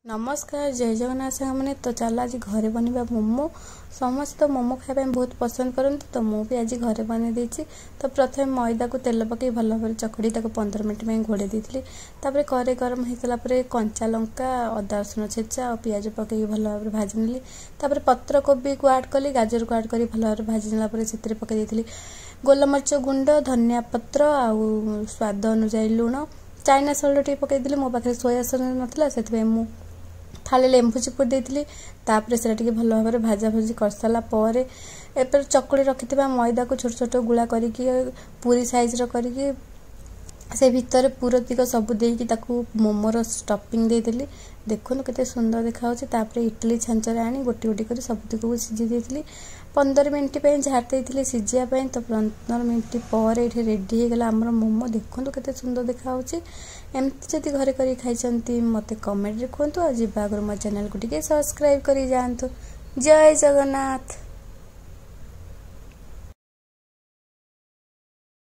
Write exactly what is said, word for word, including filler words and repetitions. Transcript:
नमस्कार जय जगन्नाथ सांग मैंने तो चल आज घरे बनवा मोमो समस्त तो मोमो खाया बहुत पसंद करते तो मुझे आज घरे बन देती। तो प्रथम मैदा को तेल पकई भल भाव चकड़ी पंद्रह मिनट में घोड़े देती। कड़े गरम होगा कंचा लंका अदा रसुण छेचा और पिज पकई भल भाव भाजी नेली। पत्र कोबी को आड कली गाजर को आड कर भल भाव भाजी नेला से पकई देती गोलमरीच गुंड धनिया पत्र आउ स्वाद अनुजाई लुण चाइना सल्ट टे पकईदी। मो पाखे सोया सस नाला से मु थाले लेंबू चिपुड़ देती से भल भाव भाजा भुजी कर सारापर एपर चकुड़ी रखि मैदा को छोट छोट गुला करके पूरी साइज करके से भितर पूरतिक सब देकी मोमोर स्टफिंग देती। देखो केते सुंदर देखा इडली छांचर आनी गोटी गोटी कर सबतिक सीझी देती। पंद्रह मिनट झाड़ी सीझापी तो पंद्रह मिनट पर ये रेडी होगा आमर मोमो। देखो केते सुंदर देखा एमती जदि घरे कर खाई मत कमेंट कहतु। आज आगे मो चैनल को टे सब्सक्राइब कर जातु। जय जगन्नाथ।